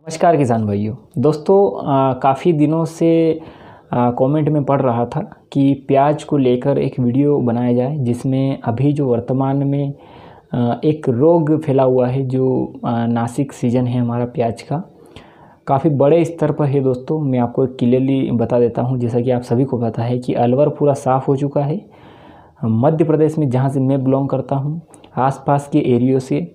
नमस्कार किसान भाइयों दोस्तों, काफ़ी दिनों से कमेंट में पढ़ रहा था कि प्याज को लेकर एक वीडियो बनाया जाए जिसमें अभी जो वर्तमान में एक रोग फैला हुआ है जो नासिक सीजन है हमारा प्याज का काफ़ी बड़े स्तर पर है। दोस्तों मैं आपको क्लियरली बता देता हूं, जैसा कि आप सभी को पता है कि अलवर पूरा साफ़ हो चुका है। मध्य प्रदेश में जहां से मैं बिलोंग करता हूं, आसपास के एरियो से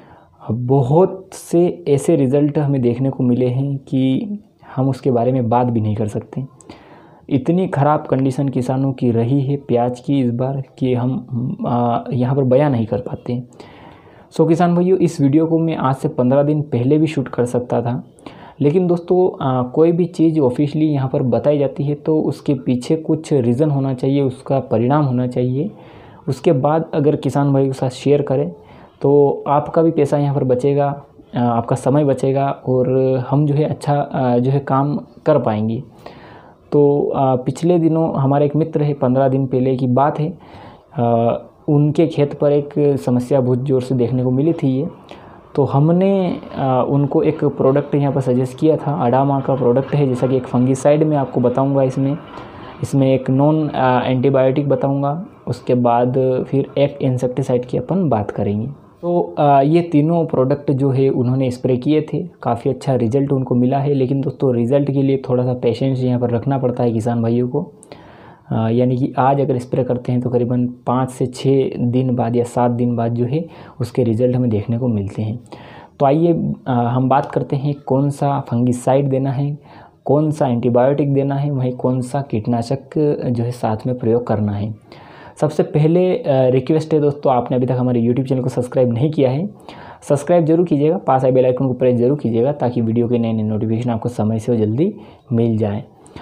बहुत से ऐसे रिज़ल्ट हमें देखने को मिले हैं कि हम उसके बारे में बात भी नहीं कर सकते। इतनी ख़राब कंडीशन किसानों की रही है प्याज की इस बार कि हम यहाँ पर बयां नहीं कर पाते। सो किसान भाइयों, इस वीडियो को मैं आज से 15 दिन पहले भी शूट कर सकता था, लेकिन दोस्तों कोई भी चीज़ ऑफिशियली यहाँ पर बताई जाती है तो उसके पीछे कुछ रीज़न होना चाहिए, उसका परिणाम होना चाहिए। उसके बाद अगर किसान भाई के साथ शेयर करें तो आपका भी पैसा यहाँ पर बचेगा, आपका समय बचेगा और हम जो है अच्छा जो है काम कर पाएंगे। तो पिछले दिनों हमारे एक मित्र है, 15 दिन पहले की बात है, उनके खेत पर एक समस्या बहुत ज़ोर से देखने को मिली थी। ये तो हमने उनको एक प्रोडक्ट यहाँ पर सजेस्ट किया था। अडामा का प्रोडक्ट है, जैसा कि एक फंगीसाइड में आपको बताऊँगा। इसमें एक नॉन एंटीबायोटिक बताऊँगा, उसके बाद फिर एक इंसेक्टिसाइड की अपन बात करेंगे। तो ये तीनों प्रोडक्ट जो है उन्होंने स्प्रे किए थे, काफ़ी अच्छा रिज़ल्ट उनको मिला है। लेकिन दोस्तों रिज़ल्ट के लिए थोड़ा सा पेशेंस यहाँ पर रखना पड़ता है किसान भाइयों को। यानी कि आज अगर स्प्रे करते हैं तो करीबन 5 से 6 दिन बाद या 7 दिन बाद जो है उसके रिज़ल्ट हमें देखने को मिलते हैं। तो आइए हम बात करते हैं कौन सा फंगीसाइड देना है, कौन सा एंटीबायोटिक देना है, वहीं कौन सा कीटनाशक जो है साथ में प्रयोग करना है। सबसे पहले रिक्वेस्ट है दोस्तों, आपने अभी तक हमारे YouTube चैनल को सब्सक्राइब नहीं किया है, सब्सक्राइब जरूर कीजिएगा, पास आए बेल आइकन को प्रेस जरूर कीजिएगा ताकि वीडियो के नए नए नोटिफिकेशन आपको समय से जल्दी मिल जाए।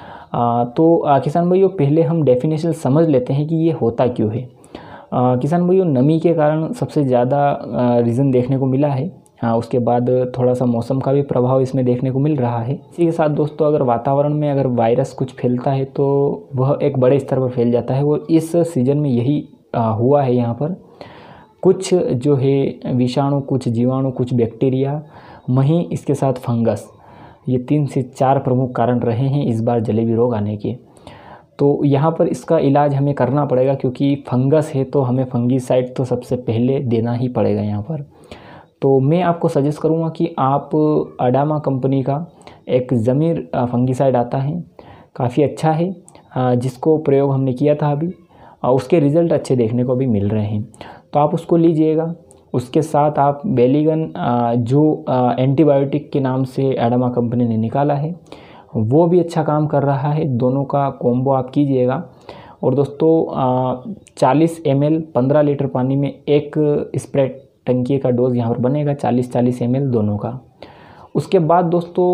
तो किसान भाइयों, पहले हम डेफिनेशन समझ लेते हैं कि ये होता क्यों है। किसान भाइयों, नमी के कारण सबसे ज़्यादा रीज़न देखने को मिला है। उसके बाद थोड़ा सा मौसम का भी प्रभाव इसमें देखने को मिल रहा है। इसी के साथ दोस्तों, अगर वातावरण में अगर वायरस कुछ फैलता है तो वह एक बड़े स्तर पर फैल जाता है। वो इस सीज़न में यही हुआ है। यहाँ पर कुछ जो है विषाणु, कुछ जीवाणु, कुछ बैक्टीरिया, वहीं इसके साथ फंगस, ये 3 से 4 प्रमुख कारण रहे हैं इस बार जलेबी रोग आने के। तो यहाँ पर इसका इलाज हमें करना पड़ेगा, क्योंकि फंगस है तो हमें फंगीसाइड तो सबसे पहले देना ही पड़ेगा यहाँ पर। तो मैं आपको सजेस्ट करूँगा कि आप अडामा कंपनी का एक ज़मीर फंगीसाइड आता है, काफ़ी अच्छा है, जिसको प्रयोग हमने किया था अभी, उसके रिज़ल्ट अच्छे देखने को भी मिल रहे हैं। तो आप उसको लीजिएगा। उसके साथ आप बेलीगन जो एंटीबायोटिक के नाम से अडामा कंपनी ने निकाला है, वो भी अच्छा काम कर रहा है। दोनों का कॉम्बो आप कीजिएगा। और दोस्तों 40 ml 15 लीटर पानी में एक स्प्रे टंकी का डोज यहाँ पर बनेगा, 40-40 ml दोनों का। उसके बाद दोस्तों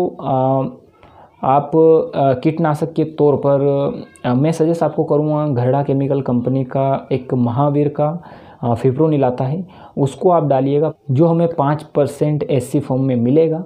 आप कीटनाशक के तौर पर मैं सजेस्ट आपको करूँगा, घरड़ा केमिकल कंपनी का एक महावीर का फिप्रोनिल आता है, उसको आप डालिएगा, जो हमें 5% SC फॉर्म में मिलेगा।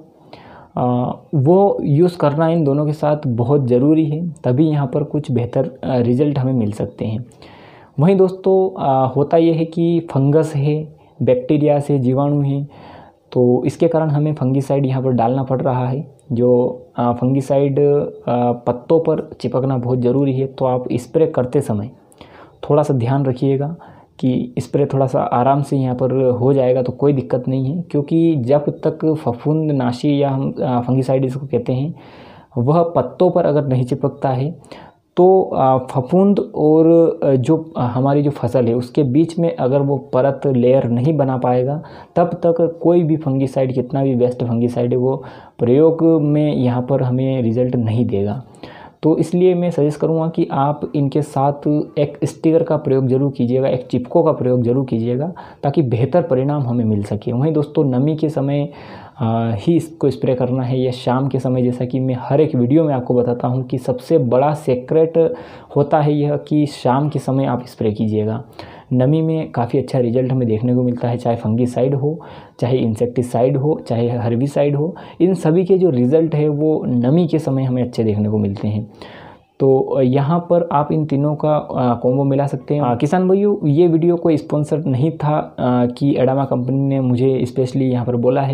वो यूज़ करना इन दोनों के साथ बहुत ज़रूरी है, तभी यहाँ पर कुछ बेहतर रिज़ल्ट हमें मिल सकते हैं। वहीं दोस्तों होता ये है कि फंगस है, बैक्टीरिया से जीवाणु हैं, तो इसके कारण हमें फंगीसाइड यहाँ पर डालना पड़ रहा है। जो फंगीसाइड पत्तों पर चिपकना बहुत ज़रूरी है। तो आप स्प्रे करते समय थोड़ा सा ध्यान रखिएगा कि स्प्रे थोड़ा सा आराम से यहाँ पर हो जाएगा तो कोई दिक्कत नहीं है, क्योंकि जब तक फफूंदनाशी या हम फंगीसाइड इसको कहते हैं, वह पत्तों पर अगर नहीं चिपकता है तो फफूंद और जो हमारी जो फसल है उसके बीच में अगर वो परत लेयर नहीं बना पाएगा, तब तक कोई भी फंगीसाइड, कितना भी बेस्ट फंगीसाइड है, वो प्रयोग में यहाँ पर हमें रिज़ल्ट नहीं देगा। तो इसलिए मैं सजेस्ट करूँगा कि आप इनके साथ एक स्टिकर का प्रयोग ज़रूर कीजिएगा, एक चिपको का प्रयोग ज़रूर कीजिएगा, ताकि बेहतर परिणाम हमें मिल सके। वहीं दोस्तों नमी के समय ही इसको स्प्रे करना है या शाम के समय, जैसा कि मैं हर एक वीडियो में आपको बताता हूं कि सबसे बड़ा सीक्रेट होता है यह कि शाम के समय आप स्प्रे कीजिएगा। नमी में काफ़ी अच्छा रिजल्ट हमें देखने को मिलता है, चाहे फंगीसाइड हो, चाहे इंसेक्टिसाइड हो, चाहे हर्बिसाइड हो, इन सभी के जो रिज़ल्ट है वो नमी के समय हमें अच्छे देखने को मिलते हैं। तो यहाँ पर आप इन तीनों का कॉम्बो मिला सकते हैं। किसान भाइयों, ये वीडियो कोई स्पॉन्सर नहीं था कि अडामा कंपनी ने मुझे स्पेशली यहाँ पर बोला है।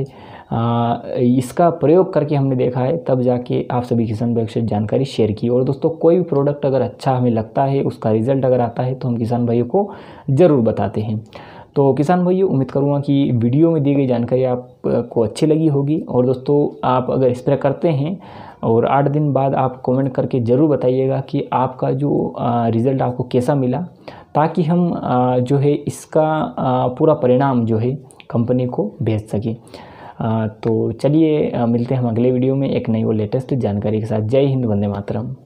इसका प्रयोग करके हमने देखा है, तब जाके आप सभी किसान भाइयों से जानकारी शेयर की। और दोस्तों कोई भी प्रोडक्ट अगर अच्छा हमें लगता है, उसका रिज़ल्ट अगर आता है तो हम किसान भाइयों को ज़रूर बताते हैं। तो किसान भाइयों, उम्मीद करूँगा कि वीडियो में दी गई जानकारी आपको अच्छी लगी होगी। और दोस्तों आप अगर स्प्रे करते हैं और 8 दिन बाद आप कमेंट करके ज़रूर बताइएगा कि आपका जो रिज़ल्ट आपको कैसा मिला, ताकि हम जो है इसका पूरा परिणाम जो है कंपनी को भेज सकें। तो चलिए मिलते हैं हम अगले वीडियो में एक नई और लेटेस्ट जानकारी के साथ। जय हिंद, वंदे मातरम।